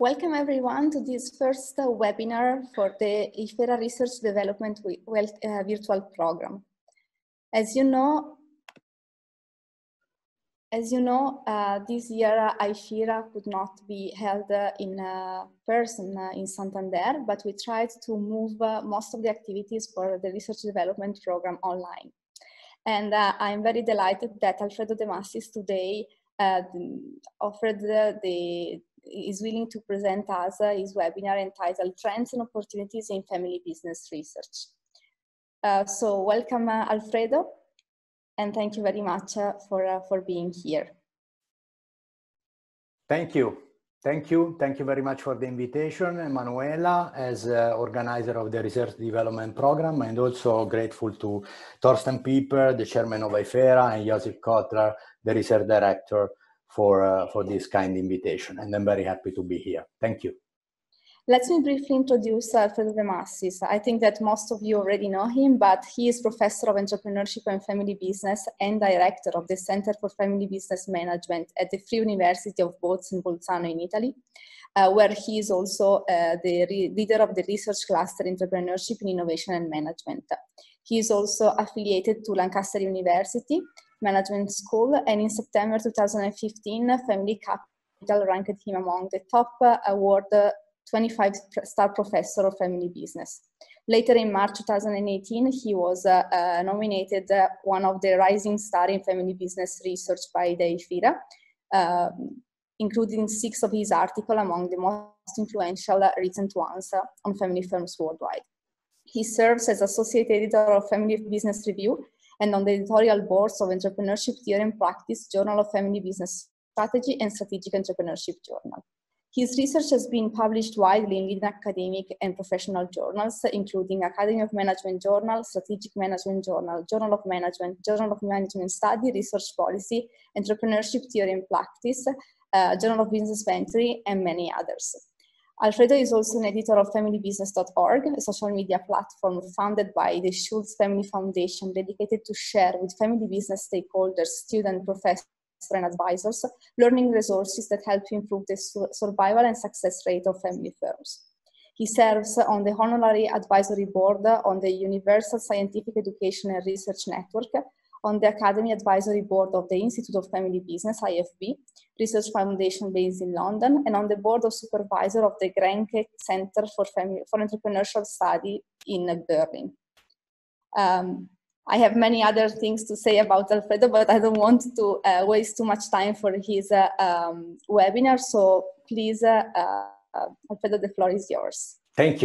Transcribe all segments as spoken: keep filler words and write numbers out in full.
Welcome everyone to this first uh, webinar for the IFERA Research Development Wealth, uh, Virtual Program. As you know, as you know, uh, this year uh, IFERA could not be held uh, in uh, person uh, in Santander, but we tried to move uh, most of the activities for the Research Development Program online. And uh, I'm very delighted that Alfredo De Massis today uh, offered the, the is willing to present us uh, his webinar entitled Trends and Opportunities in Family Business Research. Uh, so welcome uh, Alfredo, and thank you very much uh, for, uh, for being here. Thank you. Thank you. Thank you very much for the invitation, Emanuela, as uh, organizer of the Research Development Program, and also grateful to Thorsten Pieper, the chairman of IFERA, and Josip Kotler, the research director, for, uh, for this kind invitation. And I'm very happy to be here. Thank you. Let me briefly introduce Alfredo De Massis. I think that most of you already know him, but he is Professor of Entrepreneurship and Family Business and Director of the Center for Family Business Management at the Free University of Bozen in Bolzano in Italy, uh, where he is also uh, the leader of the Research Cluster Entrepreneurship in Innovation and Management. He is also affiliated to Lancaster University Management School, and in September two thousand fifteen, Family Capital ranked him among the top uh, award uh, twenty-five star professor of family business. Later in March two thousand eighteen, he was uh, uh, nominated uh, one of the rising star in family business research by the IFERA, uh, including six of his articles among the most influential uh, recent ones uh, on family firms worldwide. He serves as associate editor of Family Business Review and on the editorial boards of Entrepreneurship Theory and Practice, Journal of Family Business Strategy, and Strategic Entrepreneurship Journal. His research has been published widely in leading academic and professional journals, including Academy of Management Journal, Strategic Management Journal, Journal of Management, Journal of Management Study, Research Policy, Entrepreneurship Theory and Practice, uh, Journal of Business Venture, and many others. Alfredo is also an editor of family business dot org, a social media platform founded by the Schultz Family Foundation dedicated to share with family business stakeholders, students, professors, and advisors, learning resources that help improve the survival and success rate of family firms. He serves on the Honorary Advisory Board on the Universal Scientific Education and Research Network, on the Academy Advisory Board of the Institute of Family Business, I F B, Research Foundation based in London, and on the Board of Supervisor of the Grenke Center for, Family, for Entrepreneurial Study in Berlin. Um, I have many other things to say about Alfredo, but I don't want to uh, waste too much time for his uh, um, webinar. So please, uh, uh, Alfredo, the floor is yours. Thank you.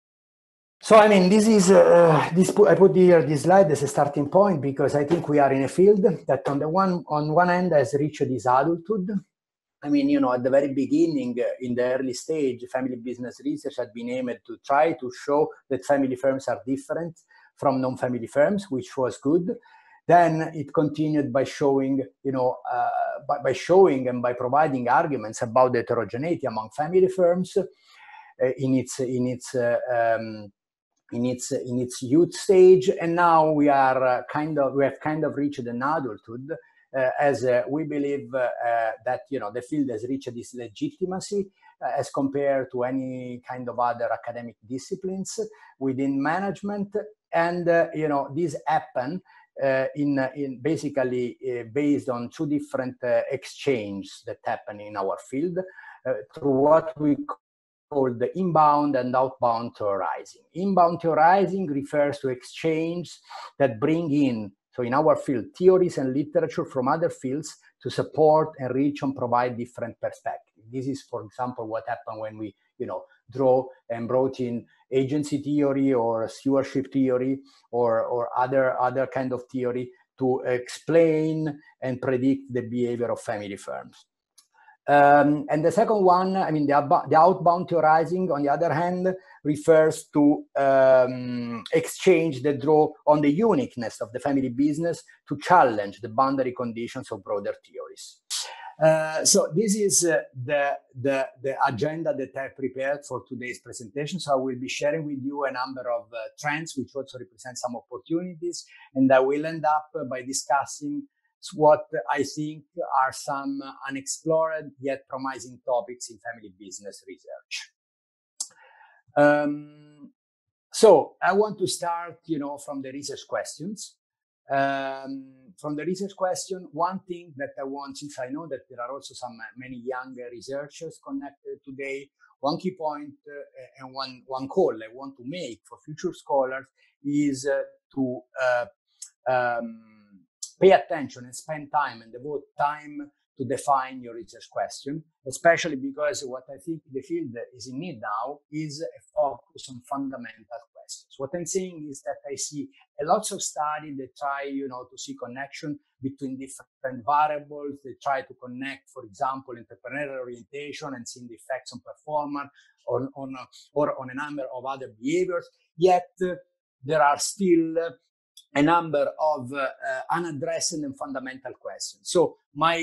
So, I mean, this is, uh, this, I put here this slide as a starting point because I think we are in a field that on the one, on one end has reached this adulthood. I mean, you know, at the very beginning, uh, in the early stage, family business research had been aimed to try to show that family firms are different from non-family firms, which was good. Then it continued by showing, you know, uh, by, by showing and by providing arguments about the heterogeneity among family firms uh, in its in its uh, um, in its in its youth stage. And now we are uh, kind of we have kind of reached an adulthood, uh, as uh, we believe uh, uh, that you know the field has reached this legitimacy uh, as compared to any kind of other academic disciplines within management. And, uh, you know, this happened uh, in, uh, in basically uh, based on two different uh, exchanges that happen in our field uh, through what we call the inbound and outbound theorizing. Inbound theorizing refers to exchanges that bring in, so in our field, theories and literature from other fields to support, enrich, and provide different perspectives. This is, for example, what happened when we, you know, draw and brought in agency theory or stewardship theory or, or other, other kind of theory to explain and predict the behavior of family firms. Um, and the second one, I mean, the, the outbound theorizing, on the other hand, refers to um, exchange that draw on the uniqueness of the family business to challenge the boundary conditions of broader theories. Uh, so this is uh, the, the, the agenda that I prepared for today's presentation. So I will be sharing with you a number of uh, trends, which also represent some opportunities. And I will end up uh, by discussing what I think are some unexplored yet promising topics in family business research. Um, so I want to start, you know, from the research questions. Um, from the research question, one thing that I want, since I know that there are also some uh, many young researchers connected today, one key point uh, and one, one call I want to make for future scholars is uh, to uh, um, pay attention and spend time and devote time to define your research question, especially because what I think the field is in need now is a focus on fundamental questions. What I'm saying is that I see a lots of studies that try, you know, to see connection between different variables. They try to connect, for example, entrepreneurial orientation and seeing the effects on performance on, on, or on a number of other behaviors. Yet uh, there are still uh, a number of uh, uh, unaddressed and fundamental questions. So my,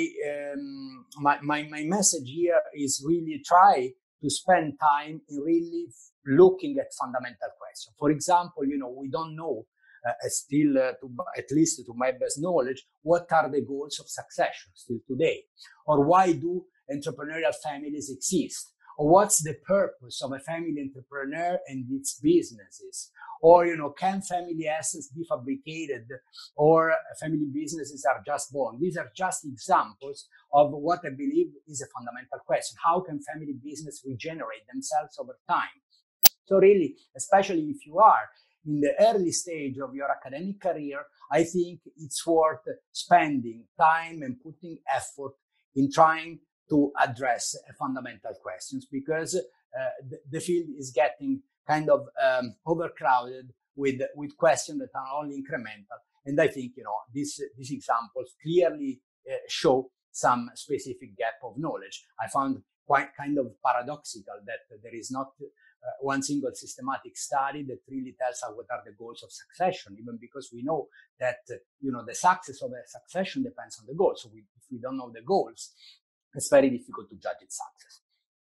um, my, my, my message here is really try to spend time in really looking at fundamental questions. For example, you know, we don't know uh, still, uh, to, at least to my best knowledge, what are the goals of succession still today? Or why do entrepreneurial families exist? Or what's the purpose of a family entrepreneur and its businesses? Or, you know, can family assets be fabricated, or family businesses are just born? These are just examples of what I believe is a fundamental question. How can family business regenerate themselves over time? So really, especially if you are in the early stage of your academic career, I think it's worth spending time and putting effort in trying to address fundamental questions, because uh, the, the field is getting kind of um, overcrowded with with questions that are only incremental. And I think, you know, these these examples clearly uh, show some specific gap of knowledge. I found quite kind of paradoxical that there is not uh, one single systematic study that really tells us what are the goals of succession, even because we know that, uh, you know, the success of a succession depends on the goals. So we, if we don't know the goals, it's very difficult to judge its success.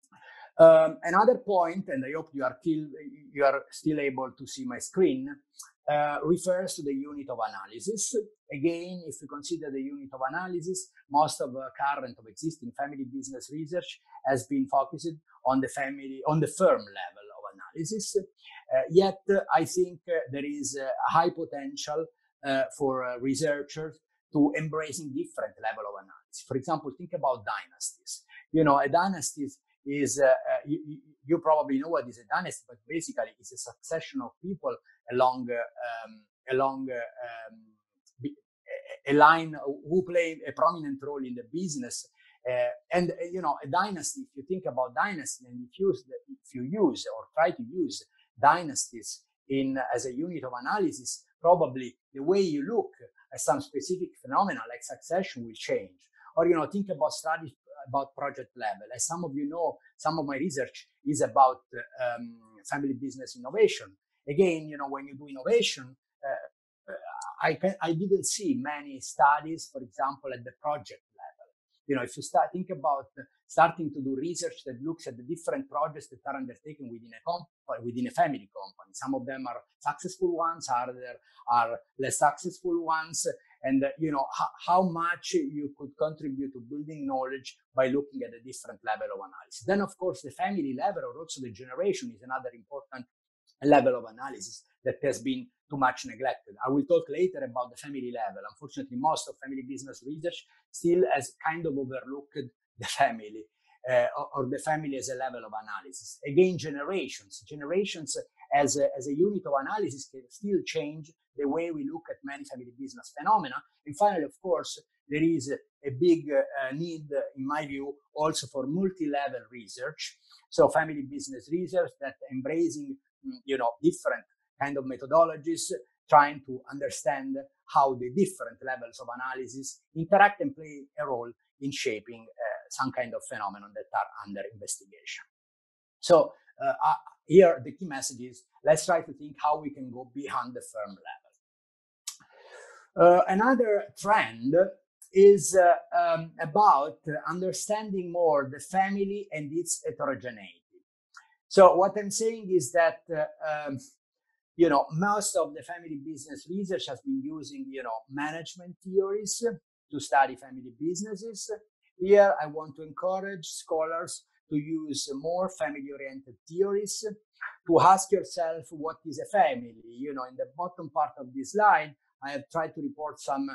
Um, another point, and I hope you are still you are still able to see my screen, uh, refers to the unit of analysis. Again, if you consider the unit of analysis, most of uh, current of existing family business research has been focused on the family, on the firm level of analysis. Uh, yet, uh, I think uh, there is uh, a high potential uh, for uh, researchers to embracing different level of analysis. For example, think about dynasties. You know, a dynasty is, uh, uh, you, you probably know what is a dynasty, but basically it's a succession of people along, uh, um, along uh, um, a line who play a prominent role in the business. Uh, and, uh, you know, a dynasty, if you think about dynasty and if you, if you use or try to use dynasties in as a unit of analysis, probably the way you look at some specific phenomena like succession will change. Or, you know, think about studies about project level. As some of you know, some of my research is about um, family business innovation. Again, you know, when you do innovation, uh, I, can, I didn't see many studies, for example, at the project level. You know, if you start think about starting to do research that looks at the different projects that are undertaken within a company, within a family company. Some of them are successful ones, others are less successful ones. And, uh, you know, how, how much you could contribute to building knowledge by looking at a different level of analysis. Then, of course, the family level or also the generation is another important level of analysis that has been too much neglected. I will talk later about the family level. Unfortunately, most of family business research still has kind of overlooked the family uh, or, or the family as a level of analysis. Again, generations. Generations as a, as a unit of analysis can still change the way we look at many family business phenomena. And finally, of course, there is a, a big uh, need, uh, in my view, also for multi-level research. So family business research that embracing, you know, different kind of methodologies, trying to understand how the different levels of analysis interact and play a role in shaping uh, some kind of phenomenon that are under investigation. So uh, uh, here, the key message is, let's try to think how we can go beyond the firm level. Uh, another trend is uh, um, about understanding more the family and its heterogeneity. So what I'm saying is that, uh, um, you know, most of the family business research has been using, you know, management theories to study family businesses. Here, I want to encourage scholars to use more family-oriented theories, to ask yourself what is a family. You know, in the bottom part of this slide, I have tried to report some,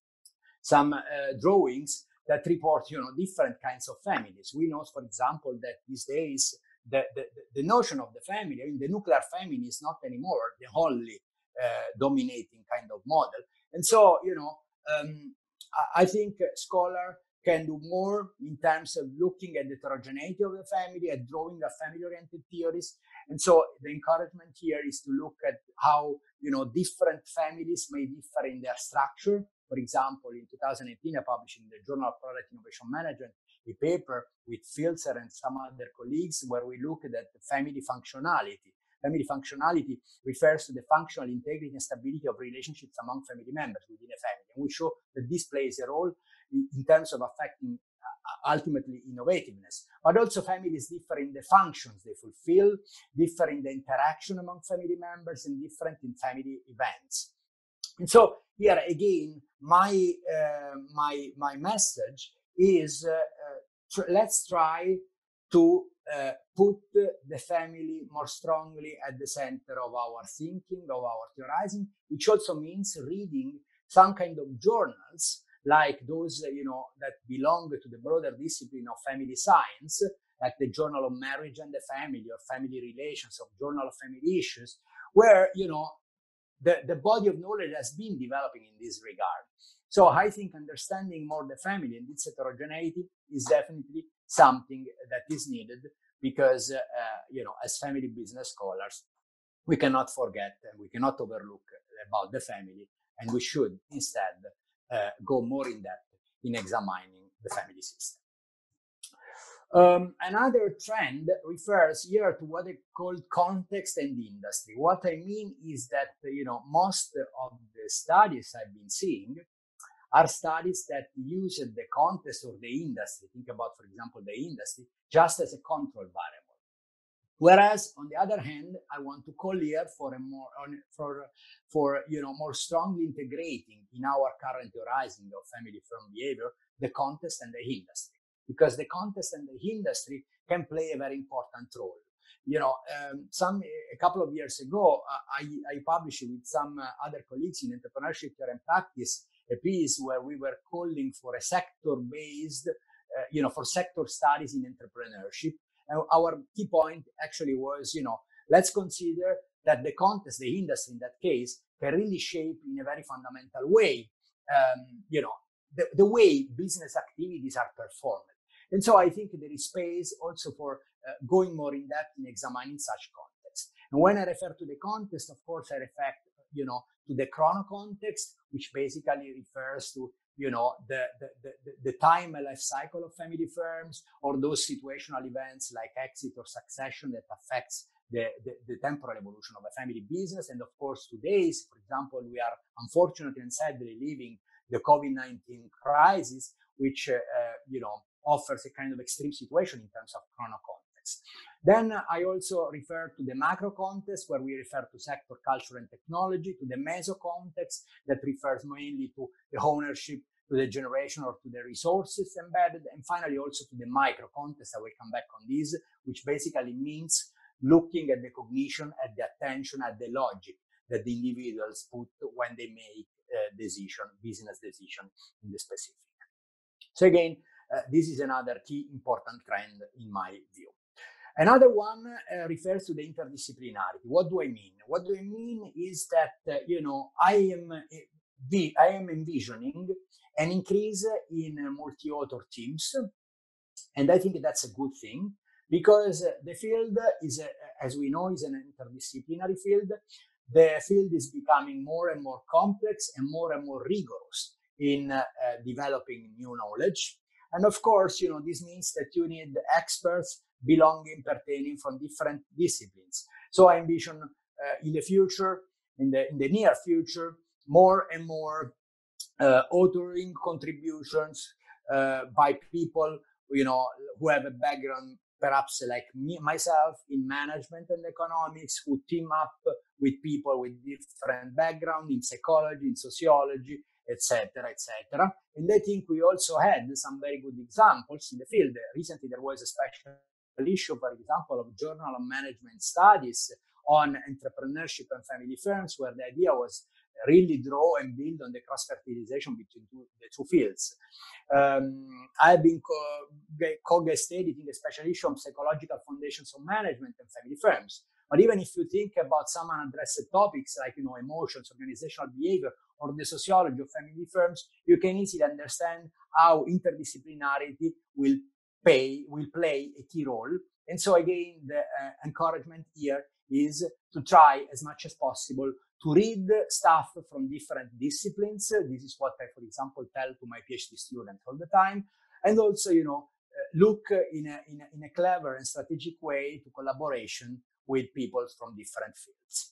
some uh, drawings that report, you know, different kinds of families. We know, for example, that these days, the, the, the notion of the family, I mean, the nuclear family is not anymore the only uh, dominating kind of model. And so, you know, um, I, I think a scholar can do more in terms of looking at the heterogeneity of the family, at drawing of family-oriented theories. And so the encouragement here is to look at how, you know, different families may differ in their structure. For example, in two thousand eighteen, I published in the Journal of Product Innovation Management a paper with Filzer and some other colleagues where we looked at the family functionality. Family functionality refers to the functional integrity and stability of relationships among family members within a family. And we show that this plays a role in, in terms of affecting uh, ultimately innovativeness. But also families differ in the functions they fulfill, differ in the interaction among family members, and different in family events. And so here again, my, uh, my, my message is uh, uh, tr let's try to uh, put the family more strongly at the center of our thinking, of our theorizing, which also means reading some kind of journals like those, you know, that belong to the broader discipline of family science, like the Journal of Marriage and the Family, or Family Relations, or Journal of Family Issues, where, you know, the, the body of knowledge has been developing in this regard. So I think understanding more the family and its heterogeneity is definitely something that is needed, because, uh, you know, as family business scholars, we cannot forget and we cannot overlook about the family, and we should instead uh, go more in depth in examining the family system. Um, another trend refers here to what I call context and industry. What I mean is that, you know, most of the studies I've been seeing are studies that use the context or the industry. Think about, for example, the industry just as a control variable. Whereas, on the other hand, I want to call here for a more, for, for you know, more strongly integrating in our current horizon of family firm behavior the context and the industry, because the context and the industry can play a very important role. You know, um, some a couple of years ago, uh, I, I published with some uh, other colleagues in Entrepreneurship Theory and Practice a piece where we were calling for a sector-based, uh, you know, for sector studies in entrepreneurship. And our key point actually was, you know, let's consider that the context, the industry in that case, can really shape in a very fundamental way, um, you know, the, the way business activities are performed. And so I think there is space also for uh, going more in depth in examining such context. And when I refer to the context, of course, I refer, you know, to the chrono context, which basically refers to, you know, the, the, the, the time and life cycle of family firms, or those situational events like exit or succession that affects the, the, the temporal evolution of a family business. And of course, today's, for example, we are unfortunately and sadly living the COVID nineteen crisis, which, uh, uh, you know, offers a kind of extreme situation in terms of chrono context. Then uh, I also refer to the macro context, where we refer to sector, culture, and technology, to the meso context that refers mainly to the ownership, to the generation, or to the resources embedded, and finally also to the micro context. I will come back on this, which basically means looking at the cognition, at the attention, at the logic that the individuals put when they make a decision, business decision in the specific. So again, uh, this is another key important trend in my view. Another one uh, refers to the interdisciplinarity. What do I mean? What do I mean is that, uh, you know, I am, uh, I am envisioning an increase in uh, multi-author teams. And I think that's a good thing, because uh, the field is, uh, as we know, is an interdisciplinary field. The field is becoming more and more complex and more and more rigorous in uh, uh, developing new knowledge. And of course, you know, this means that you need experts belonging, pertaining from different disciplines. So I envision uh, in the future, in the, in the near future, more and more uh, authoring contributions uh, by people, you know, who have a background, perhaps like me, myself, in management and economics, who team up with people with different background in psychology, in sociology, et cetera, et cetera. And I think we also had some very good examples in the field. Recently, there was a special issue, for example, of Journal of Management Studies on entrepreneurship and family firms, where the idea was really draw and build on the cross-fertilization between two, the two fields. Um, I've been co-guest editing a special issue on psychological foundations of management and family firms. But even if you think about some unaddressed topics like, you know, emotions, organizational behavior, or the sociology of family firms, you can easily understand how interdisciplinarity will pay, will play a key role. And so again, the uh, encouragement here is to try as much as possible to read stuff from different disciplines. This is what I, for example, tell to my PhD students all the time. And also, you know, uh, look in a, in, a, in a clever and strategic way to collaboration with people from different fields.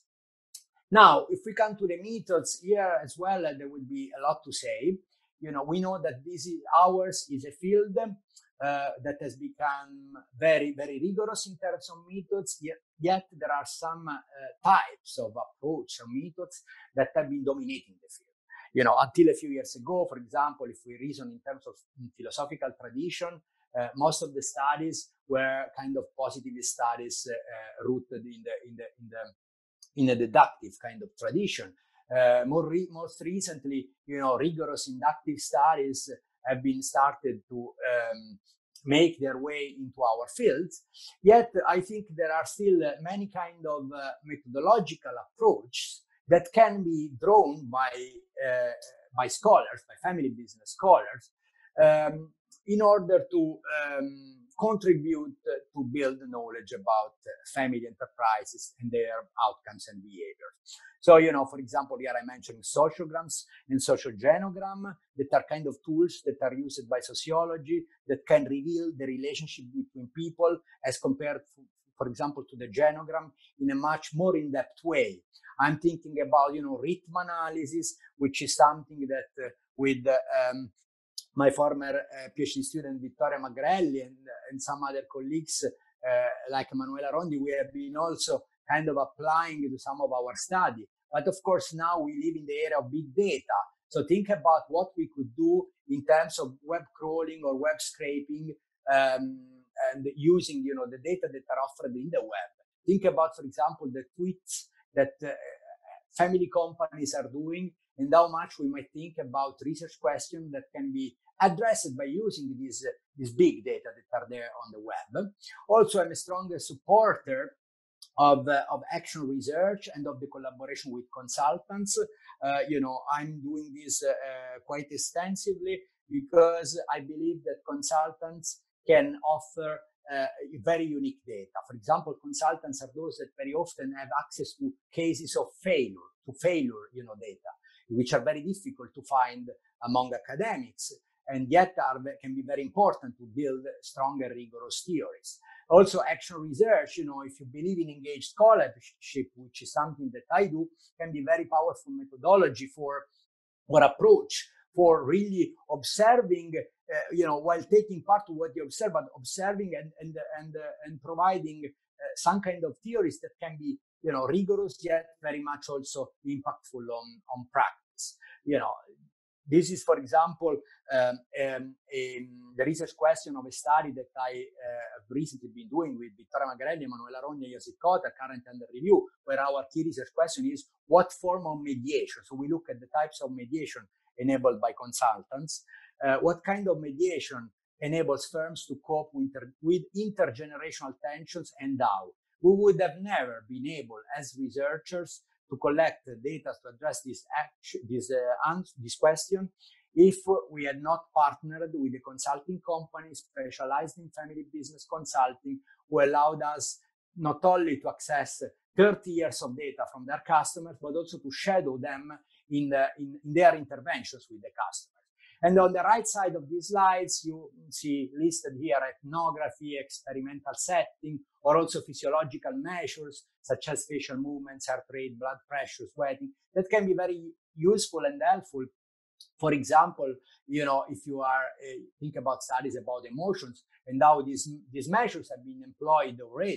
Now, if we come to the methods here as well, uh, there will be a lot to say. You know, we know that this is ours is a field uh, that has become very, very rigorous in terms of methods, yet, yet there are some uh, types of approach or methods that have been dominating the field. You know, until a few years ago, for example, if we reason in terms of philosophical tradition, uh, most of the studies were kind of positivist studies uh, uh, rooted in the, in the, in the, in a deductive kind of tradition. Uh, more re most recently, you know, rigorous inductive studies have been started to um, make their way into our fields. Yet, I think there are still uh, many kind of uh, methodological approaches that can be drawn by uh, by scholars, by family business scholars, um, in order to um, contribute uh, to build knowledge about uh, family enterprises and their outcomes and behaviors. So, you know, for example, here I mentioned sociograms and social genogram that are kind of tools that are used by sociology that can reveal the relationship between people as compared, to, for example, to the genogram in a much more in-depth way. I'm thinking about, you know, rhythm analysis, which is something that uh, with uh, um, my former uh, PhD student Vittoria Magrelli and, and some other colleagues uh, like Emanuela Rondi, we have been also kind of applying to some of our study. But of course, now we live in the era of big data. So think about what we could do in terms of web crawling or web scraping um, and using, you know, the data that are offered in the web. Think about, for example, the tweets that uh, family companies are doing and how much we might think about research questions that can be addressed by using these, uh, these big data that are there on the web. Also, I'm a strong supporter of, uh, of action research and of the collaboration with consultants. Uh, you know, I'm doing this uh, uh, quite extensively because I believe that consultants can offer uh, very unique data. For example, consultants are those that very often have access to cases of failure, to failure, you know, data, which are very difficult to find among academics, and yet are, can be very important to build strong and rigorous theories. Also, action research, you know, if you believe in engaged scholarship, which is something that I do, can be very powerful methodology for, or approach for really observing, uh, you know, while taking part of what you observe, but observing and, and, and, uh, and providing uh, some kind of theories that can be, you know, rigorous, yet very much also impactful on, on practice. You know, this is, for example, um, um, a, the research question of a study that I uh, have recently been doing with Vittoria Magrelli, Emanuela Rondi, and Josip Kotter, currently under review, where our key research question is what form of mediation? So we look at the types of mediation enabled by consultants. Uh, what kind of mediation enables firms to cope with, inter with intergenerational tensions, and how? We would have never been able, as researchers, to collect data to address this action, this, uh, this question if we had not partnered with a consulting company specialized in family business consulting, who allowed us not only to access thirty years of data from their customers, but also to shadow them in, the, in, in their interventions with the customers. And on the right side of these slides, you see listed here ethnography, experimental setting, or also physiological measures such as facial movements, heart rate, blood pressure, sweating, that can be very useful and helpful. For example, you know, if you are uh, think about studies about emotions and how these, these measures have been employed already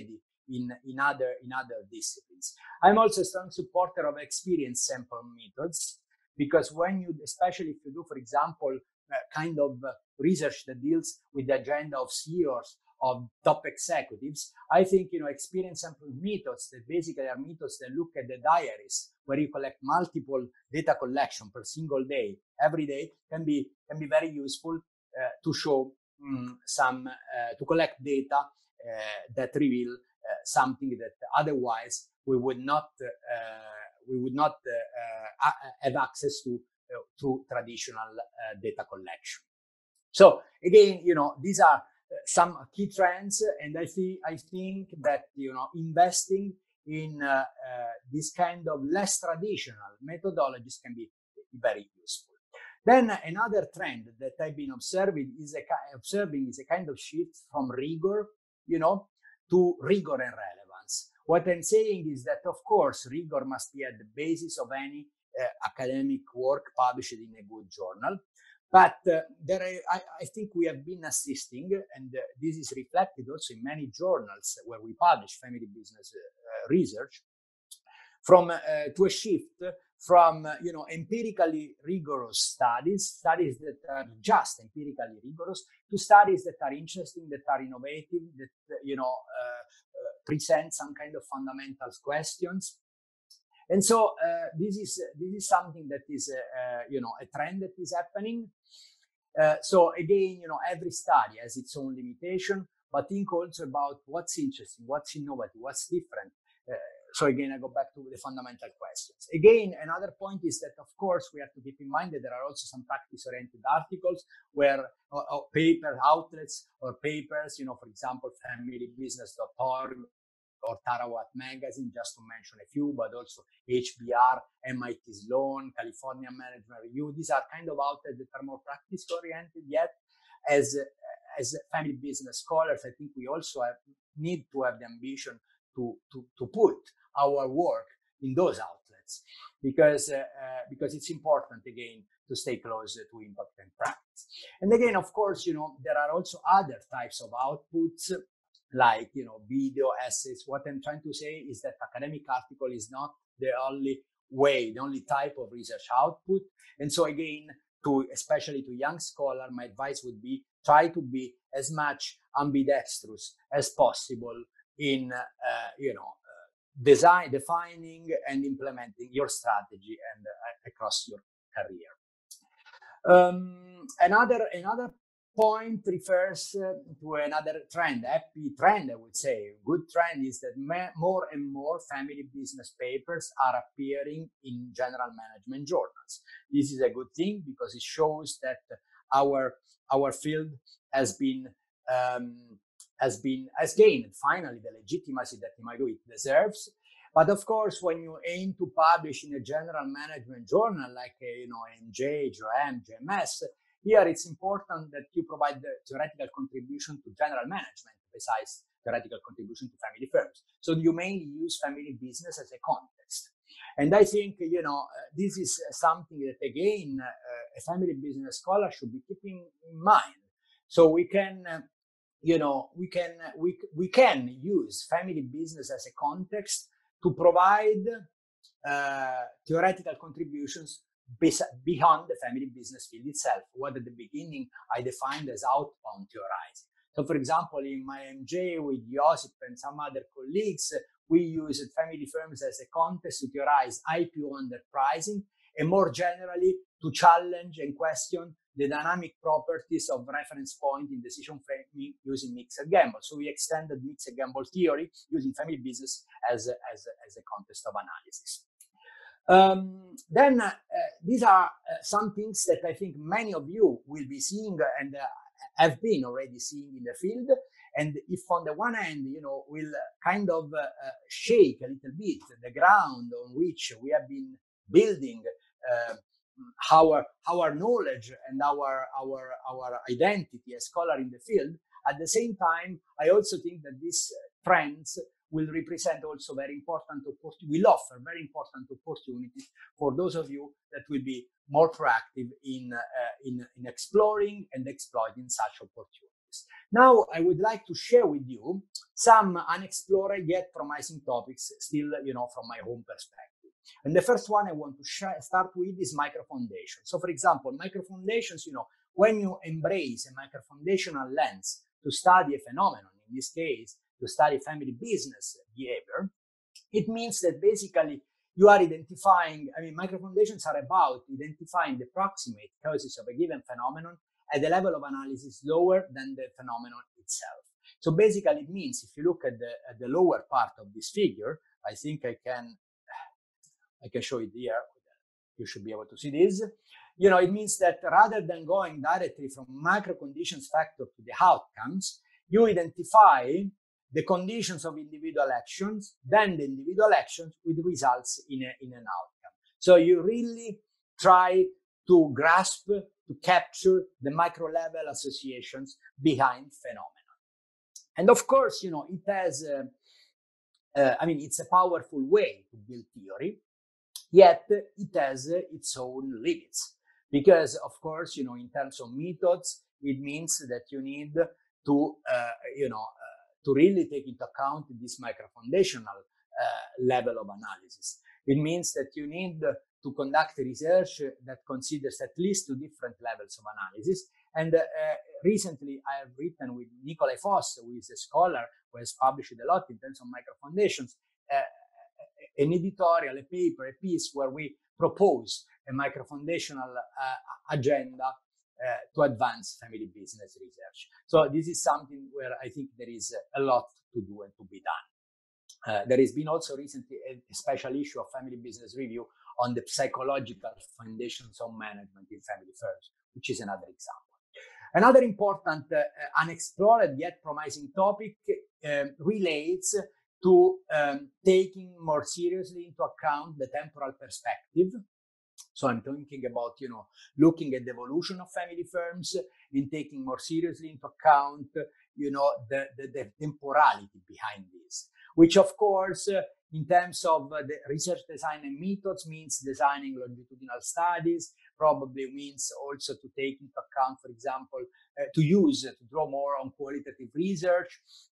in, in, other, in other disciplines. I'm also a strong supporter of experience sample methods, because when you, especially if you do, for example, uh, kind of uh, research that deals with the agenda of C E Os, of top executives, I think, you know, experience sample methods that basically are methods that look at the diaries where you collect multiple data collection per single day, every day, can be, can be very useful uh, to show um, some, uh, to collect data uh, that reveal uh, something that otherwise we would not, uh, we would not uh, uh, have access to uh, through traditional uh, data collection. So again, you know, these are some key trends, and I think I think that, you know, investing in uh, uh, this kind of less traditional methodologies can be very useful. Then another trend that I've been observing is a observing is a kind of shift from rigor, you know, to rigor and relevance. What I'm saying is that, of course, rigor must be at the basis of any uh, academic work published in a good journal. But uh, there, are, I, I think we have been assisting, and uh, this is reflected also in many journals where we publish family business uh, research, from uh, to a shift from uh, you know, empirically rigorous studies, studies that are just empirically rigorous, to studies that are interesting, that are innovative, that uh, you know uh, uh, present some kind of fundamental questions. And so uh, this is this is something that is uh, uh, you know, a trend that is happening. Uh, so again, you know, every study has its own limitation, but think also about what's interesting, what's innovative, what's different. Uh, so again, I go back to the fundamental questions. Again, another point is that, of course, we have to keep in mind that there are also some practice-oriented articles where or, or paper outlets or papers, you know, for example, family business dot org. Or Terawatt Magazine, just to mention a few, but also H B R, M I T Sloan, California Management Review. These are kind of outlets that are more practice-oriented, yet as, as family business scholars, I think we also have, need to have the ambition to, to, to put our work in those outlets, because, uh, uh, because it's important, again, to stay close to impact and practice. And again, of course, you know, there are also other types of outputs, like, you know, video essays. What I'm trying to say is that academic article is not the only way, the only type of research output. And so again, to especially to young scholars, my advice would be try to be as much ambidextrous as possible in, uh, you know, uh, design, defining and implementing your strategy and uh, across your career. Um, another, another point refers uh, to another trend, happy trend, I would say. Good trend is that more and more family business papers are appearing in general management journals. This is a good thing because it shows that our our field has been um, has been has gained finally the legitimacy that in my view it deserves. But of course, when you aim to publish in a general management journal like uh, you know M J, J O M, J M S, here it's important that you provide the theoretical contribution to general management besides theoretical contribution to family firms. So you mainly use family business as a context. And I think, you know, uh, this is something that, again, uh, a family business scholar should be keeping in mind. So we can, uh, you know, we can, we, we can use family business as a context to provide uh, theoretical contributions beyond the family business field itself, what at the beginning I defined as outbound theorizing. So, for example, in my M J with Josip and some other colleagues, we used family firms as a context to theorize I P O underpricing, and more generally to challenge and question the dynamic properties of reference point in decision framing using mixed gamble. So we extended mixed gamble theory using family business as a, as a, as a context of analysis. Um, then uh, these are uh, some things that I think many of you will be seeing and uh, have been already seeing in the field. And if on the one hand, you know, will kind of uh, uh, shake a little bit the ground on which we have been building uh, our our knowledge and our our our identity as scholar in the field, at the same time, I also think that these trends will represent also very important opportunities, will offer very important opportunities for those of you that will be more proactive in, uh, in, in exploring and exploiting such opportunities. topics. Now, I would like to share with you some unexplored yet promising topics, still, you know, from my own perspective. And the first one I want to start with is microfoundations. So, for example, microfoundations, you know, when you embrace a microfoundational lens to study a phenomenon, in this case, to study family business behavior, it means that basically you are identifying, I mean, microfoundations are about identifying the proximate causes of a given phenomenon at the level of analysis lower than the phenomenon itself. So basically it means, if you look at the, at the lower part of this figure, I think I can, I can show it here. You should be able to see this. You know, it means that rather than going directly from macro conditions factor to the outcomes, you identify the conditions of individual actions, then the individual actions with results in, a, in an outcome. So you really try to grasp, to capture the micro level associations behind phenomena. And of course, you know, it has, uh, uh, I mean, it's a powerful way to build theory, yet it has uh, its own limits. Because of course, you know, in terms of methods, it means that you need to, uh, you know, to really take into account this microfoundational uh, level of analysis. It means that you need to conduct research that considers at least two different levels of analysis. And uh, recently I have written with Nikolai Voss, who is a scholar who has published a lot in terms of microfoundations, uh, an editorial, a paper, a piece where we propose a microfoundational uh, agenda Uh, to advance family business research. So this is something where I think there is a lot to do and to be done. Uh, there has been also recently a, a special issue of Family Business Review on the psychological foundations of management in family firms, which is another example. Another important uh, unexplored yet promising topic uh, relates to um, taking more seriously into account the temporal perspective. So I'm thinking about, you know, looking at the evolution of family firms and taking more seriously into account, you know, the, the, the temporality behind this, which of course, uh, in terms of uh, the research design and methods means designing longitudinal studies, probably means also to take into account, for example, uh, to use, uh, to draw more on qualitative research.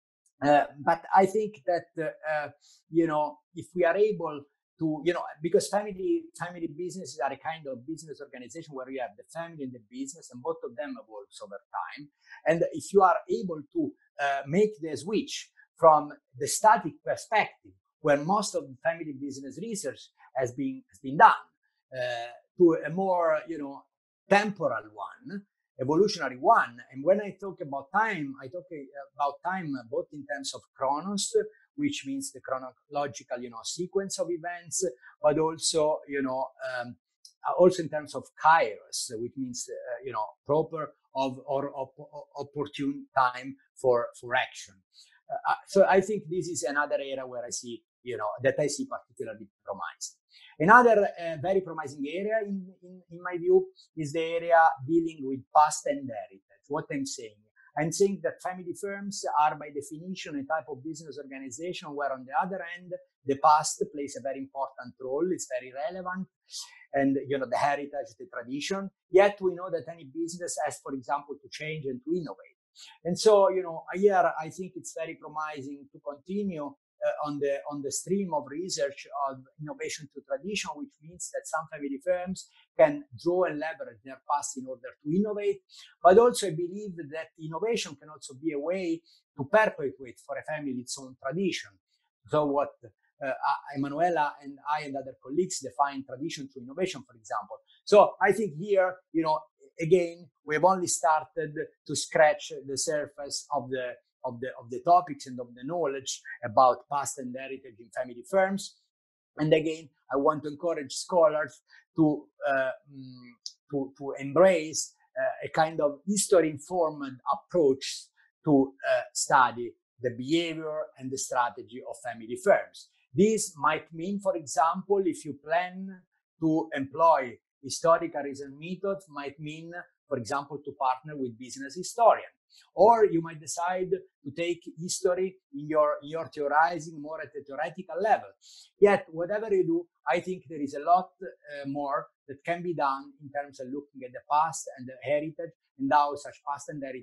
Uh, but I think that, uh, uh, you know, if we are able to, you know, because family family businesses are a kind of business organization where you have the family and the business, and both of them evolves over time. And if you are able to uh, make the switch from the static perspective, where most of the family business research has been has been done, uh, to a more, you know, temporal one, evolutionary one. And when I talk about time, I talk about time both in terms of chronos, which means the chronological, you know, sequence of events, but also, you know, um, also in terms of kairos, which means, uh, you know, proper of or op opportune time for for action. Uh, so I think this is another area where I see, you know, that I see particularly promising. Another uh, very promising area, in, in, in my view, is the area dealing with past and heritage. What I'm saying, I'm saying that family firms are by definition a type of business organization where on the other end, the past plays a very important role, it's very relevant, and, you know, the heritage, the tradition, yet we know that any business has, for example, to change and to innovate. And so, you know, here I think it's very promising to continue Uh, on the on the stream of research of innovation to tradition, which means that some family firms can draw and leverage their past in order to innovate. But also I believe that innovation can also be a way to perpetuate for a family its own tradition. So what uh, Emanuela and I and other colleagues define tradition to innovation, for example. So I think here, you know, again, we've only started to scratch the surface of the Of the, of the topics and of the knowledge about past and heritage in family firms. And again, I want to encourage scholars to, uh, to, to embrace uh, a kind of history-informed approach to uh, study the behavior and the strategy of family firms. This might mean, for example, if you plan to employ historical research methods, might mean, for example, to partner with business historians. Or you might decide to take history in your, in your theorizing more at a theoretical level. Yet, whatever you do, I think there is a lot uh, more that can be done in terms of looking at the past and the heritage, and how such past and heritage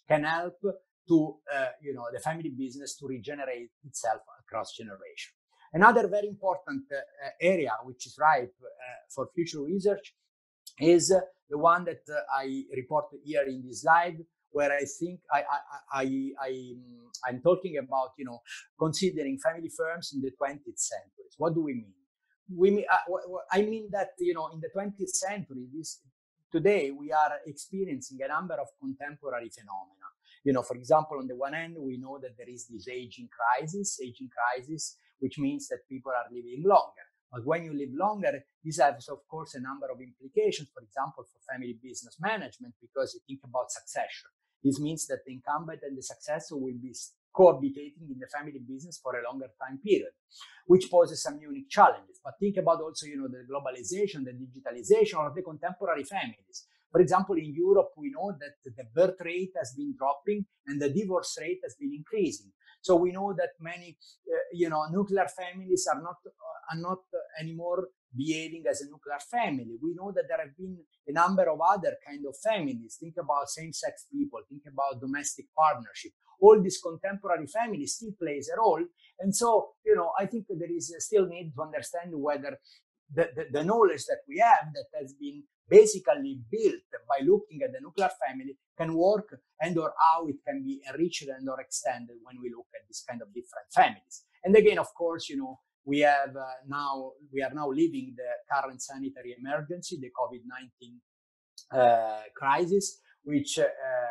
can help to, uh, you know, the family business to regenerate itself across generation. Another very important uh, area which is ripe uh, for future research is uh, the one that uh, I reported here in this slide, where I think I, I, I, I, I'm talking about, you know, considering family firms in the twentieth century. What do we mean? We mean, uh, I mean that, you know, in the twentieth century, this, today we are experiencing a number of contemporary phenomena. You know, for example, on the one hand, we know that there is this aging crisis, aging crisis, which means that people are living longer. But when you live longer, this has, of course, a number of implications, for example, for family business management, because you think about succession. This means that the incumbent and the successor will be cohabitating in the family business for a longer time period, which poses some unique challenges. But think about also, you know, the globalization, the digitalization of the contemporary families. For example, in Europe, we know that the birth rate has been dropping and the divorce rate has been increasing. So we know that many, uh, you know, nuclear families are not uh, are not anymore behaving as a nuclear family. We know that there have been a number of other kind of families. Think about same-sex people. Think about domestic partnership. All these contemporary families still plays a role. And so, you know, I think that there is still need to understand whether the, the, the knowledge that we have that has been basically built by looking at the nuclear family can work, and or how it can be enriched and or extended when we look at this kind of different families. And again, of course, you know, we have uh, now, we are now living the current sanitary emergency, the COVID nineteen uh, crisis, which uh,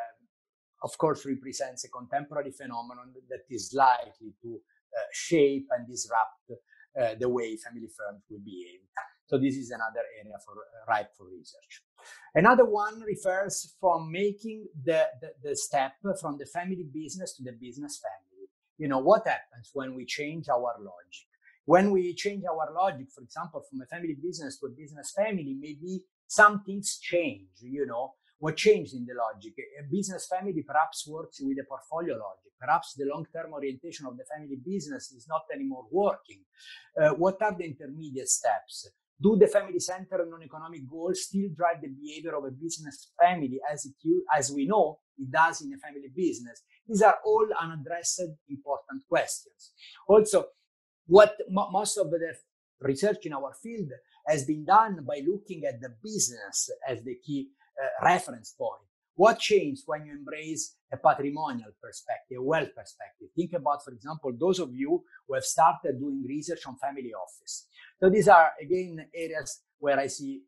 of course represents a contemporary phenomenon that is likely to uh, shape and disrupt uh, the way family firms will behave. So this is another area for uh, ripe for research. Another one refers from making the, the, the step from the family business to the business family. You know, what happens when we change our logic? When we change our logic, for example, from a family business to a business family, maybe some things change, you know. What changed in the logic? A business family perhaps works with a portfolio logic. Perhaps the long-term orientation of the family business is not anymore working. Uh, what are the intermediate steps? Do the family-centered non-economic goals still drive the behavior of a business family as it as we know it does in a family business? These are all unaddressed important questions. Also, what mo most of the research in our field has been done by looking at the business as the key uh, reference point. What changed when you embrace a patrimonial perspective, a wealth perspective? Think about, for example, those of you who have started doing research on family office. So these are, again, areas where I see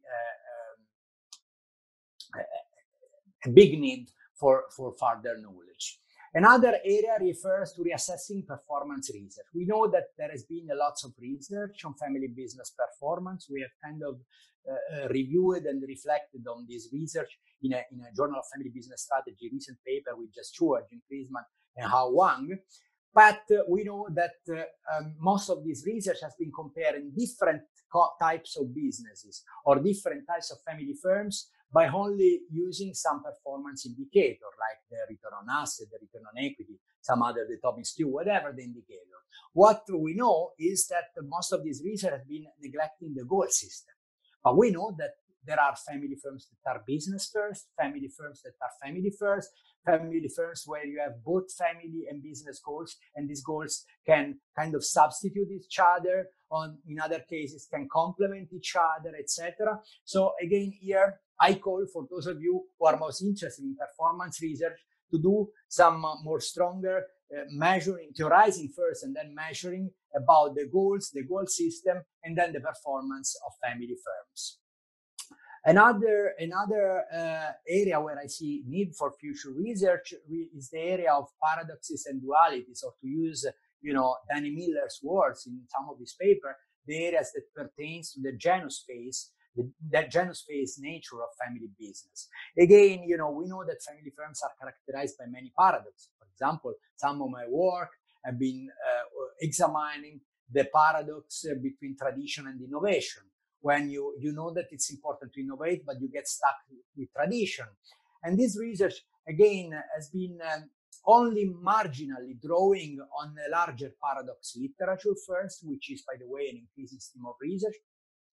uh, um, a big need for, for further knowledge. Another area refers to reassessing performance research. We know that there has been a lot of research on family business performance. We have kind of uh, reviewed and reflected on this research in a, in a Journal of Family Business Strategy recent paper with just Stewart, Jim Kriesman, and Hao Wang. But uh, we know that uh, um, most of this research has been comparing different types of businesses or different types of family firms by only using some performance indicator, like the return on asset, the return on equity, some other, the Tobin Stew, whatever the indicator. What we know is that most of this research has been neglecting the goal system. But we know that there are family firms that are business first, family firms that are family first, family firms where you have both family and business goals, and these goals can kind of substitute each other, on in other cases can complement each other, et cetera. So again, here I call for those of you who are most interested in performance research to do some uh, more stronger uh, measuring, theorizing first, and then measuring about the goals, the goal system, and then the performance of family firms. Another, another uh, area where I see need for future research is the area of paradoxes and dualities, or to use, you know, Danny Miller's words in some of his paper, the areas that pertains to the genus phase, the, the genus phase nature of family business. Again, you know, we know that family firms are characterized by many paradoxes. For example, some of my work have been uh, examining the paradox between tradition and innovation. When you, you know that it's important to innovate, but you get stuck with tradition. And this research, again, has been um, only marginally drawing on a larger paradox literature first, which is, by the way, an increasing stream of research.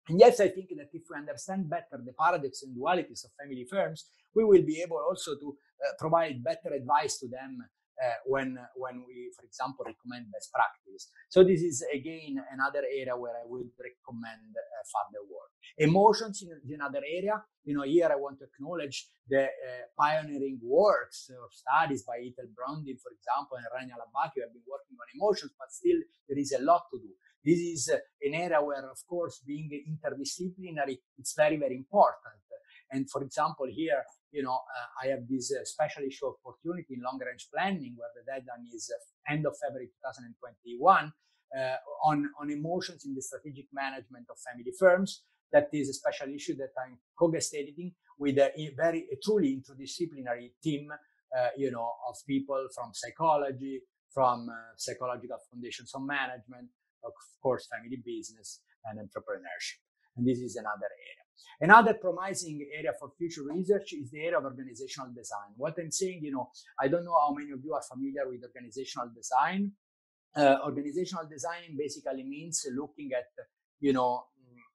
And yes, I think that if we understand better the paradox and dualities of family firms, we will be able also to uh, provide better advice to them uh, when, when we, for example, recommend best practice. So this is, again, another area where I would recommend uh, further work. Emotions is another area. You know, here I want to acknowledge the uh, pioneering works or studies by Ethel Brondin, for example, and Rania Labaki, who have been working on emotions, but still there is a lot to do. This is an area where, of course, being interdisciplinary, it's very, very important. And for example, here, you know, uh, I have this uh, special issue opportunity in long-range planning, where the deadline is uh, end of February two thousand twenty-one, uh, on, on emotions in the strategic management of family firms. That is a special issue that I'm co-guest-editing with a, a very a truly interdisciplinary team, uh, you know, of people from psychology, from uh, psychological foundations on management, of course, family business and entrepreneurship. And this is another area. Another promising area for future research is the area of organizational design. What I'm saying, you know, I don't know how many of you are familiar with organizational design. Uh, organizational design basically means looking at, you know,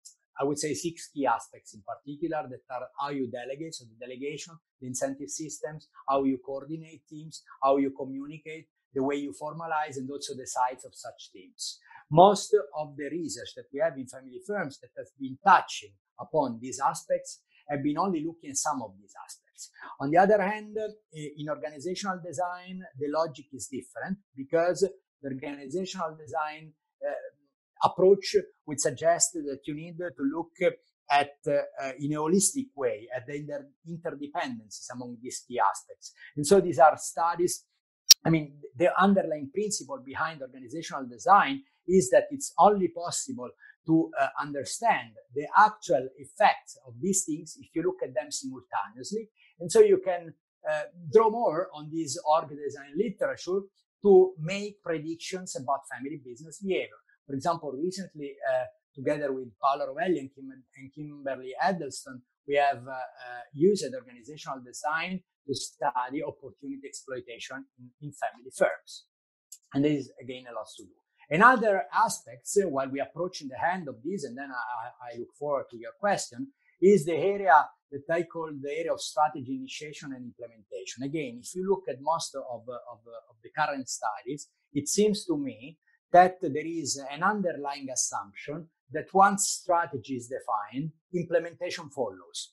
I would say six key aspects in particular that are how you delegate, so the delegation, the incentive systems, how you coordinate teams, how you communicate, the way you formalize, and also the size of such teams. Most of the research that we have in family firms that has been touching upon these aspects have been only looking at some of these aspects. On the other hand, in organizational design, the logic is different, because the organizational design uh, approach would suggest that you need to look at, uh, in a holistic way, at the inter interdependencies among these key aspects. And so these are studies. I mean, the underlying principle behind organizational design is that it's only possible to uh, understand the actual effects of these things if you look at them simultaneously. And so you can uh, draw more on this org design literature to make predictions about family business behavior. For example, recently, uh, together with Paolo Rovelli and, Kim and Kimberly Edelstone, we have uh, uh, used organizational design to study opportunity exploitation in, in family firms. And there is, again, a lot to do. Another aspect, uh, while we are approaching the end of this, and then I, I look forward to your question, is the area that I call the area of strategy initiation and implementation. Again, if you look at most of, of, of the current studies, it seems to me that there is an underlying assumption that once strategy is defined, implementation follows.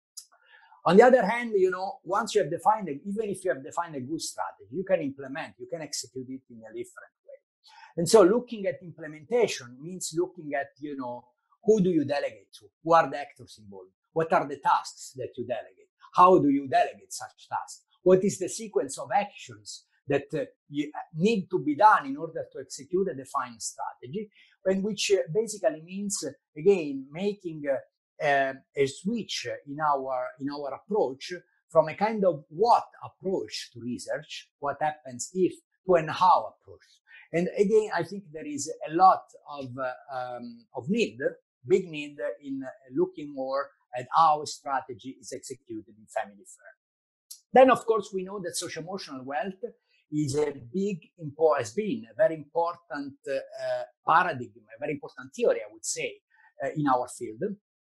On the other hand, you know, once you have defined, a, even if you have defined a good strategy, you can implement, you can execute it in a different way. And so looking at implementation means looking at, you know, who do you delegate to? Who are the actors involved? What are the tasks that you delegate? How do you delegate such tasks? What is the sequence of actions that uh, you need to be done in order to execute a defined strategy? And which uh, basically means, uh, again, making uh, Uh, a switch in our in our approach from a kind of what approach to research, what happens if, to an how approach. And again, I think there is a lot of uh, um, of need, big need in uh, looking more at how strategy is executed in family firm. Then, of course, we know that social-emotional wealth is a big, has been a very important uh, paradigm, a very important theory, I would say, uh, in our field.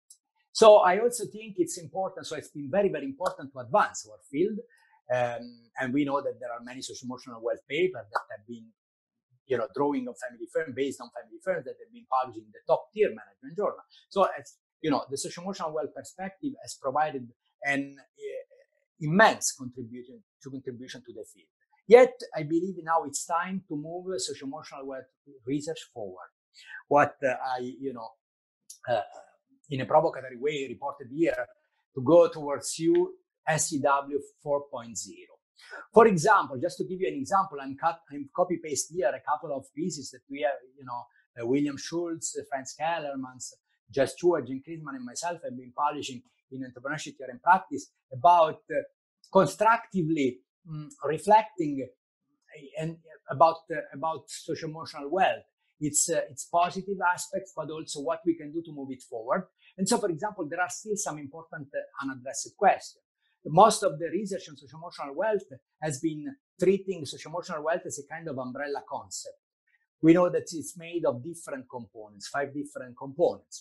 So I also think it's important, so it's been very, very important to advance our field. Um, and we know that there are many social-emotional wealth papers that have been, you know, drawing on family firms, based on family firms, that have been published in the top-tier management journal. So, as, you know, the social-emotional wealth perspective has provided an uh, immense contribution to contribution to the field. Yet, I believe now it's time to move social-emotional wealth research forward. What uh, I, you know, uh, in a provocatory way reported here, to go towards you S C W four point oh. For example, just to give you an example, I'm, cut, I'm copy paste here a couple of pieces that we have, you know, uh, William Schultz, uh, Franz Kellermans, Jess Stewart, Jim Krisman, and myself have been publishing in Entrepreneurship Theory and Practice about uh, constructively um, reflecting uh, and about uh, about social-emotional wealth. Its uh, its positive aspects, but also what we can do to move it forward. And so, for example, there are still some important uh, unaddressed questions. Most of the research on social-emotional wealth has been treating social-emotional wealth as a kind of umbrella concept. We know that it's made of different components, five different components.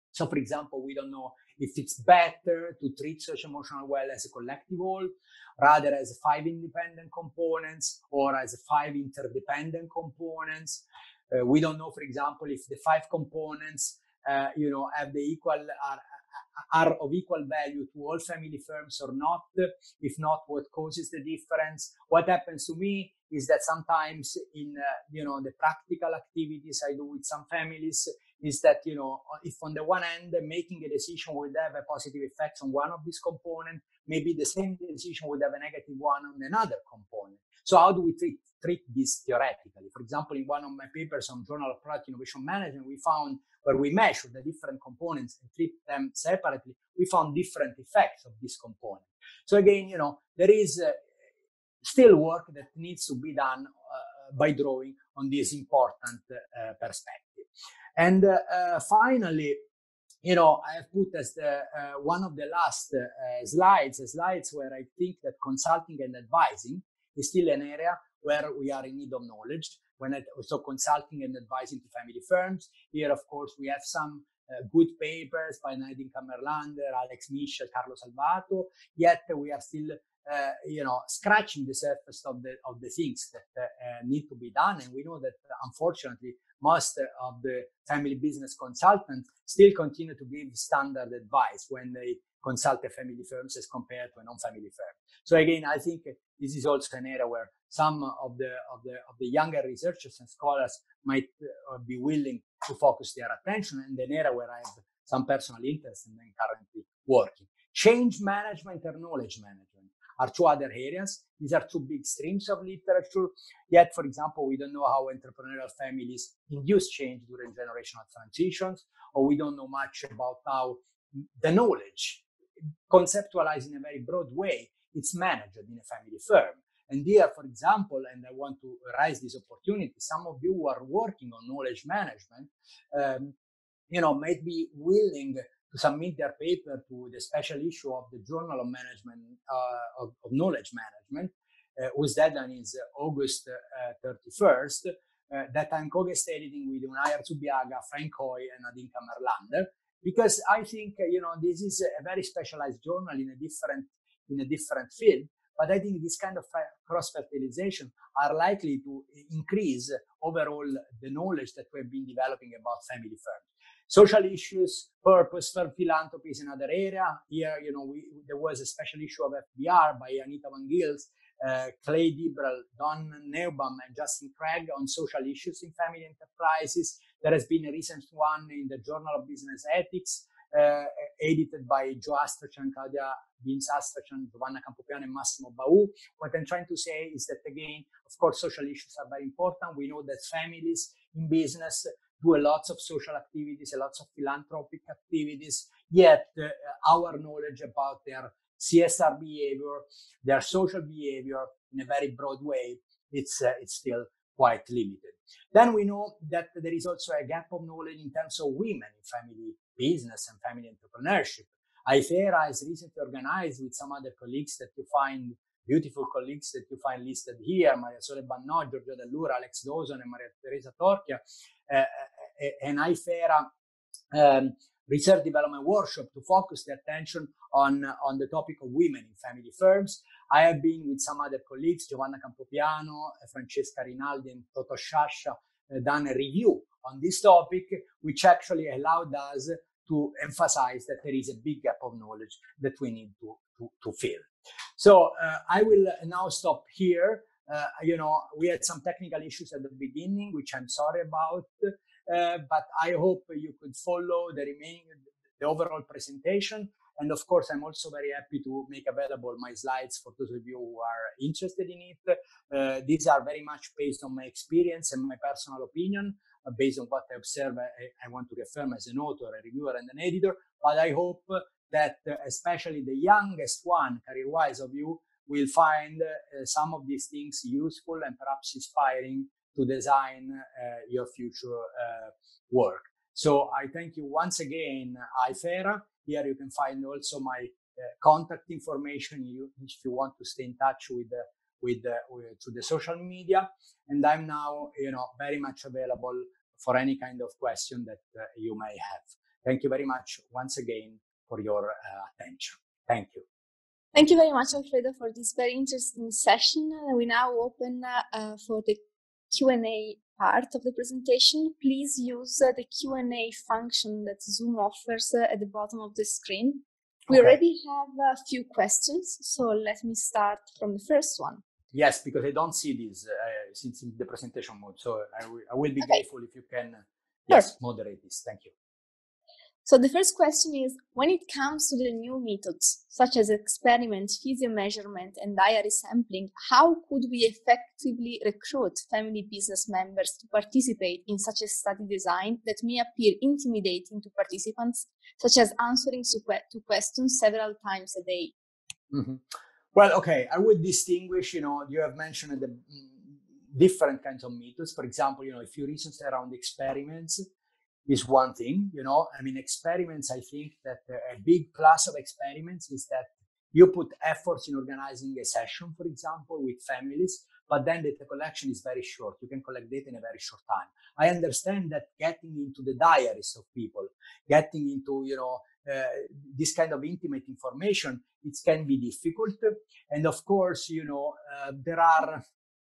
So, for example, we don't know if it's better to treat social-emotional well as a collective whole, rather as five independent components or as five interdependent components. Uh, we don't know, for example, if the five components, uh, you know, have the equal are, are of equal value to all family firms or not. If not, what causes the difference? What happens to me is that sometimes in, uh, you know, the practical activities I do with some families is that, you know, if on the one hand, making a decision would have a positive effect on one of these components, maybe the same decision would have a negative one on another component. So how do we treat, treat this theoretically? For example, in one of my papers on Journal of Product Innovation Management, we found where we measured the different components and treat them separately, we found different effects of this component. So again, you know, there is uh, still work that needs to be done uh, by drawing on this important uh, perspective. And uh, uh, finally, you know, I have put as the uh, one of the last uh, slides, slides where I think that consulting and advising is still an area where we are in need of knowledge. When I, so consulting and advising to family firms, here, of course, we have some uh, good papers by Nadine Kammerlander, Alex Michel, Carlo Salvato, yet we are still Uh, you know, scratching the surface of the of the things that uh, uh, need to be done. And we know that, uh, unfortunately, most of the family business consultants still continue to give standard advice when they consult a family firms as compared to a non-family firm. So again, I think this is also an area where some of the of the of the younger researchers and scholars might uh, be willing to focus their attention, and an area where I have some personal interest and I'm currently working. Change management and knowledge management are two other areas. These are two big streams of literature. Yet, for example, we don't know how entrepreneurial families induce change during generational transitions, or we don't know much about how the knowledge, conceptualized in a very broad way, it's managed in a family firm. And here, for example, and I want to raise this opportunity, some of you who are working on knowledge management, um, you know, might be willing to submit their paper to the special issue of the Journal of Management, uh, of, of Knowledge Management, uh, whose deadline is uh, August uh, thirty-first, uh, that I'm co-guest editing with Unai Arzubiaga, Frank Hoy, and Nadine Kammerlander, because I think, uh, you know, this is a very specialized journal in a different, in a different field, but I think this kind of cross-fertilization are likely to increase overall the knowledge that we've been developing about family firms. Social issues, purpose, firm philanthropy is another area. Here, you know, we, there was a special issue of F B R by Anita Van Gils, uh, Clay Dibrel, Don Neubam, and Justin Craig on social issues in family enterprises. There has been a recent one in the Journal of Business Ethics, uh, edited by Joe Astrachan, Claudia Vince Astrachan, Giovanna Campopiano, and Massimo Bau. What I'm trying to say is that, again, of course, social issues are very important. We know that families in business do a lot of social activities, a lot of philanthropic activities, yet uh, our knowledge about their C S R behavior, their social behavior in a very broad way, it's, uh, it's still quite limited. Then we know that there is also a gap of knowledge in terms of women in family business and family entrepreneurship. IFERA has recently organized with some other colleagues that you find, beautiful colleagues that you find listed here, Maria Sole Bannò, Giorgio Dell'Ura, Alex Dawson, and Maria Teresa Torchia, uh, an IFERA um, research development workshop to focus the attention on, on the topic of women in family firms. I have been with some other colleagues, Giovanna Campopiano, Francesca Rinaldi, and Toto Sciascia, uh, done a review on this topic, which actually allowed us to emphasize that there is a big gap of knowledge that we need to, to, to fill. So uh, I will now stop here. Uh, you know, we had some technical issues at the beginning, which I'm sorry about, uh, but I hope you could follow the remaining, the overall presentation. And of course, I'm also very happy to make available my slides for those of you who are interested in it. Uh, these are very much based on my experience and my personal opinion, uh, based on what I observe. I, I want to reaffirm as an author, a reviewer, and an editor. But I hope that uh, especially the youngest one, career-wise, of you will find uh, some of these things useful and perhaps inspiring to design uh, your future uh, work. So I thank you once again, IFERA. Here you can find also my uh, contact information you, if you want to stay in touch with the, with, the, with through the social media. And I'm now, you know, very much available for any kind of question that uh, you may have. Thank you very much once again for your uh, attention. Thank you. Thank you very much, Alfredo, for this very interesting session. Uh, we now open uh, uh, for the Q and A part of the presentation. Please use uh, the Q and A function that Zoom offers uh, at the bottom of the screen. We okay. already have a few questions, so let me start from the first one. Yes, because I don't see this uh, since in the presentation mode, so I, I will be okay. grateful if you can, uh, yes, sure. moderate this. Thank you. So the first question is, when it comes to the new methods, such as experiment, physio measurement, and diary sampling, how could we effectively recruit family business members to participate in such a study design that may appear intimidating to participants, such as answering to questions several times a day? Mm-hmm. Well, okay, I would distinguish, you know, you have mentioned the different kinds of methods. For example, you know, if you research around experiments, is one thing, you know, I mean, experiments, I think that a big plus of experiments is that you put efforts in organizing a session, for example, with families, but then data collection is very short. You can collect data in a very short time. I understand that getting into the diaries of people, getting into, you know, uh, this kind of intimate information, it can be difficult. And of course, you know, uh, there are,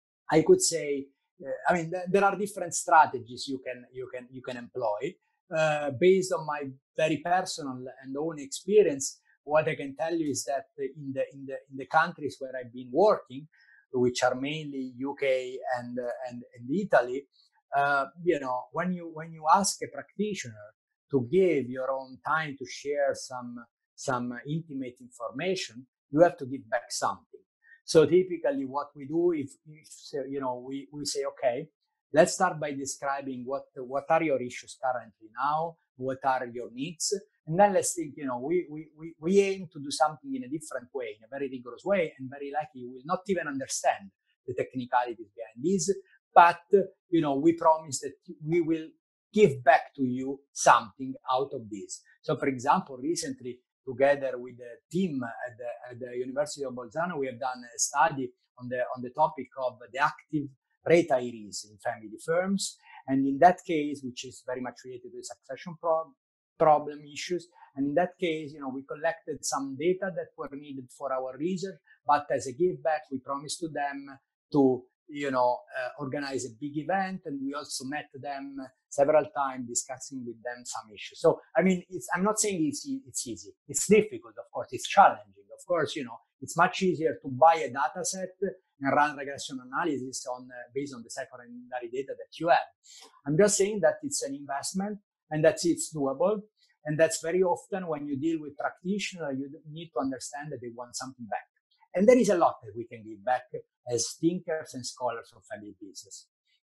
I could say, Uh, I mean, th there are different strategies you can you can you can employ. Uh, based on my very personal and own experience, what I can tell you is that in the in the in the countries where I've been working, which are mainly U K and uh, and, and Italy, uh, you know, when you when you ask a practitioner to give your own time to share some some intimate information, you have to give back something. So typically what we do, if, if you know, we, we say, okay, let's start by describing what, what are your issues currently now, what are your needs, and then let's think, you know, we, we, we, we aim to do something in a different way, in a very rigorous way, and very likely you will not even understand the technicalities behind this, but, you know, we promise that we will give back to you something out of this. So for example, recently, together with the team at the, at the University of Bolzano, we have done a study on the on the topic of the active retirees in family firms. And in that case, which is very much related to the succession pro problem issues, and in that case, you know, we collected some data that were needed for our research, but as a give back, we promised to them to, you know, uh, organize a big event, and we also met them several times discussing with them some issues. So, I mean, it's, I'm not saying it's, it's easy. It's difficult, of course. It's challenging. Of course, you know, it's much easier to buy a data set and run regression analysis on uh, based on the secondary data that you have. I'm just saying that it's an investment and that it's doable. And that's very often when you deal with practitioners, you need to understand that they want something back. And there is a lot that we can give back as thinkers and scholars of family business.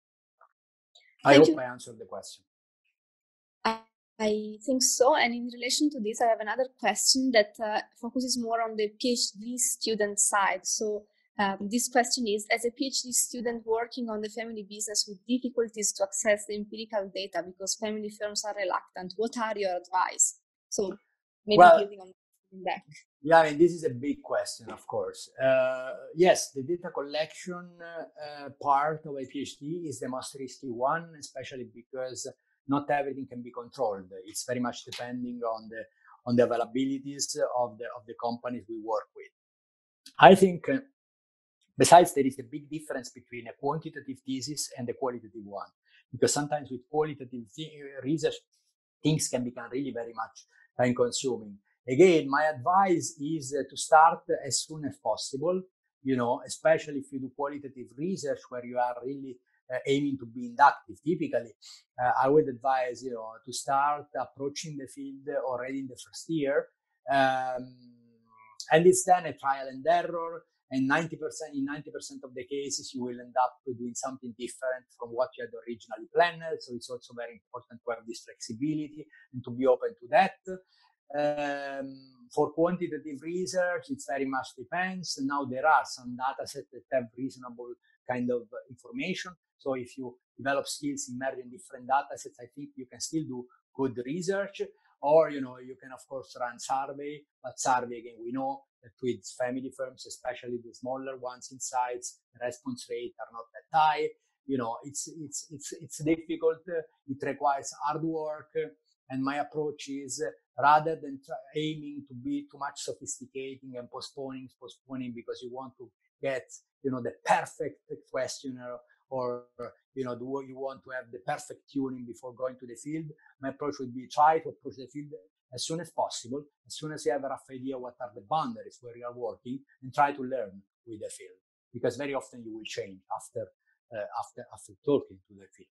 I Thank hope you. I answered the question. I think so. And in relation to this, I have another question that uh, focuses more on the PhD student side. So um, this question is, as a PhD student working on the family business with difficulties to access the empirical data because family firms are reluctant, what are your advice? So maybe well, building on that. Yeah, I mean, this is a big question, of course. Uh, yes, the data collection uh, part of a PhD is the most risky one, especially because not everything can be controlled. It's very much depending on the on the availabilities of the of the companies we work with. I think, uh, besides, there is a big difference between a quantitative thesis and a qualitative one, because sometimes with qualitative research, things can become really very much time-consuming. Again, my advice is uh, to start as soon as possible, you know, especially if you do qualitative research where you are really uh, aiming to be inductive. Typically, uh, I would advise, you know, to start approaching the field already in the first year. Um, and it's then a trial and error. And ninety percent, in ninety percent of the cases, you will end up doing something different from what you had originally planned. So it's also very important to have this flexibility and to be open to that. Um, for quantitative research, it very much depends. Now there are some data sets that have reasonable kind of information. So if you develop skills in merging different data sets, I think you can still do good research. Or, you know, you can of course run survey, but survey, again, we know that with family firms, especially the smaller ones in size, the response rate are not that high. you know, it's it's it's it's difficult. It requires hard work, and my approach is rather than try, aiming to be too much sophisticating and postponing, postponing because you want to get, you know, the perfect questionnaire, or you know, do you want to have the perfect tuning before going to the field. My approach would be try to approach the field as soon as possible, as soon as you have a rough idea what are the boundaries where you are working, and try to learn with the field, because very often you will change after uh, after after talking to the field.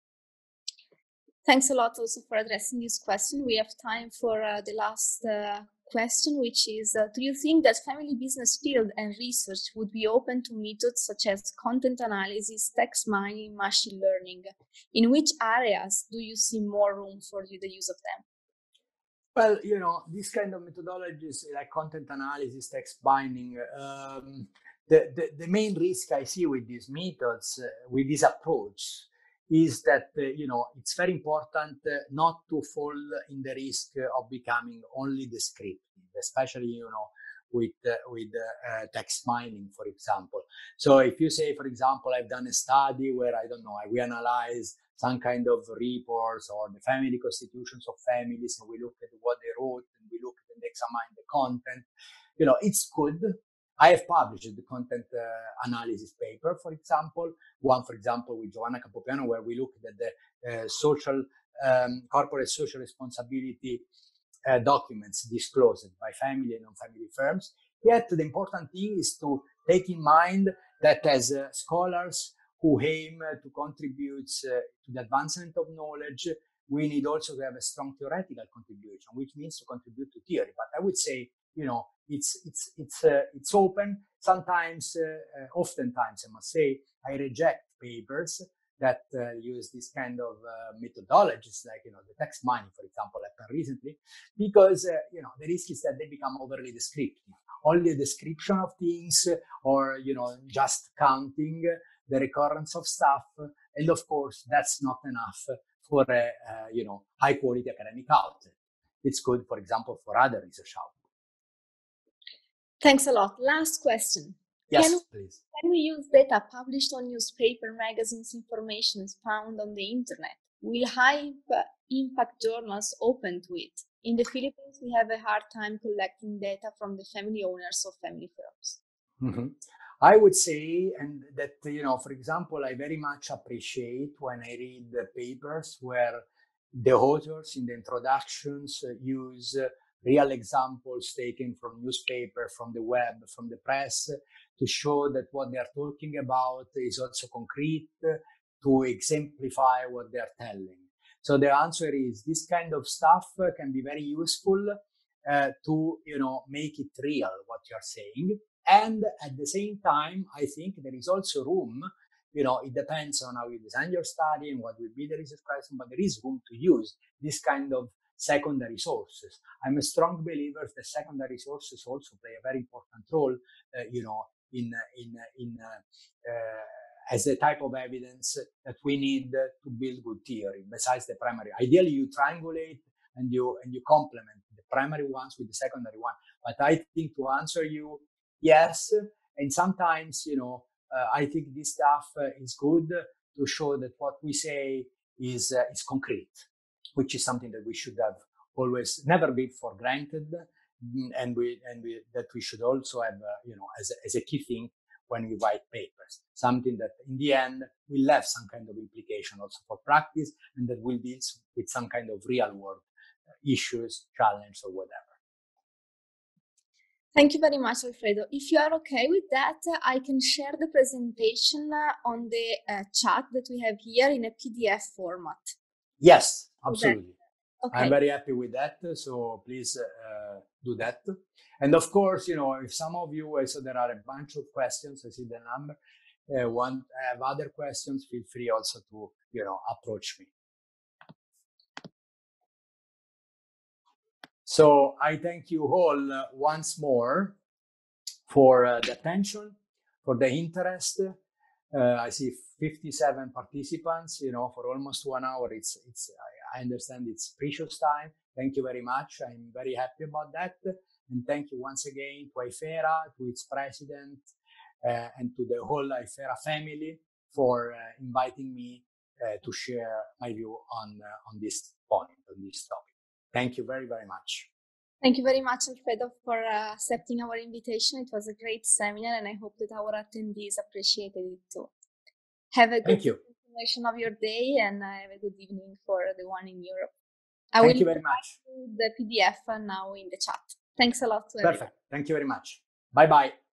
Thanks a lot also for addressing this question. We have time for uh, the last uh, question, which is, uh, do you think that family business field and research would be open to methods such as content analysis, text mining, machine learning? In which areas do you see more room for the use of them? Well, you know, these kind of methodologies like content analysis, text binding, um, the, the, the main risk I see with these methods, uh, with this approach, is that, uh, you know, it's very important uh, not to fall in the risk of becoming only descriptive, especially, you know, with, uh, with uh, uh, text mining, for example. So if you say, for example, I've done a study where, I don't know, we analyze some kind of reports or the family constitutions of families, and we look at what they wrote, and we look at and examine the content, you know, it's good. I have published the content uh, analysis paper, for example, one, for example, with Giovanna Capopiano, where we looked at the uh, social, um, corporate social responsibility uh, documents disclosed by family and non-family firms. Yet the important thing is to take in mind that as uh, scholars who aim uh, to contribute uh, to the advancement of knowledge, we need also to have a strong theoretical contribution, which means to contribute to theory. But I would say, you know, it's it's it's uh, it's open. Sometimes, uh, uh, oftentimes, I must say, I reject papers that uh, use this kind of uh, methodologies, like, you know, the text mining, for example, happened recently, because uh, you know, the risk is that they become overly descriptive, only a description of things, or, you know, just counting the recurrence of stuff, and of course that's not enough for a uh, you know, high quality academic outlet. It's good, for example, for other research outlets. Thanks a lot. Last question. Yes, can, please. Can we use data published on newspaper, magazines, information found on the internet? Will high impact journals open to it? In the Philippines, we have a hard time collecting data from the family owners of family firms. Mm-hmm. I would say, and that, you know, for example, I very much appreciate when I read the papers where the authors in the introductions uh, use uh, real examples taken from newspaper, from the web, from the press, uh, to show that what they are talking about is also concrete, uh, to exemplify what they are telling. So the answer is this kind of stuff uh, can be very useful uh, to, you know, make it real, what you're saying. And at the same time, I think there is also room, you know, it depends on how you design your study and what will be the research question, but there is room to use this kind of secondary sources. I'm a strong believer that secondary sources also play a very important role, uh, you know, in, in, in, uh, uh, as a type of evidence that we need to build good theory besides the primary. Ideally, you triangulate and you, and you complement the primary ones with the secondary one. But I think, to answer you, yes, and sometimes, you know, uh, I think this stuff uh, is good to show that what we say is uh, is concrete, which is something that we should have always never been for granted, and we and we that we should also have, uh, you know, as a, as a key thing when we write papers, something that in the end will have some kind of implication also for practice, and that will deal with some kind of real world issues, challenge, or whatever. Thank you very much, Alfredo. If you are okay with that, I can share the presentation on the uh, chat that we have here in a P D F format. Yes, absolutely. Okay. I'm very happy with that. So please uh, do that. And of course, you know, if some of you, so there are a bunch of questions, I see the number, uh, want have other questions, feel free also to, you know, approach me. So I thank you all uh, once more for uh, the attention, for the interest. Uh, I see fifty-seven participants, you know, for almost one hour. It's, it's, I, I understand it's precious time. Thank you very much. I'm very happy about that. And thank you once again to IFERA, to its president, uh, and to the whole IFERA family for uh, inviting me uh, to share my view on, uh, on this point, on this topic. Thank you very, very much. Thank you very much, Alfredo, for uh, accepting our invitation. It was a great seminar, and I hope that our attendees appreciated it too. Have a good continuation of your day, and uh, have a good evening for the one in Europe. I Thank will you very much. The P D F now in the chat. Thanks a lot to Perfect. everyone. Thank you very much. Bye-bye.